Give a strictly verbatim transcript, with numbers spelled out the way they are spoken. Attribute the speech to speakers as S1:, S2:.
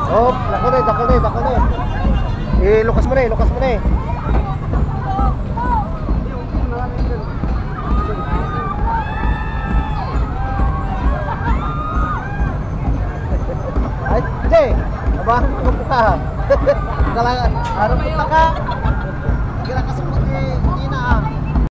S1: Oh, dako na, dako na, dako na. Eh, lukas mo na eh, lukas mo na eh. Ay, Jay, abang ko ka. Kalangan, harap ka. Kira ka sa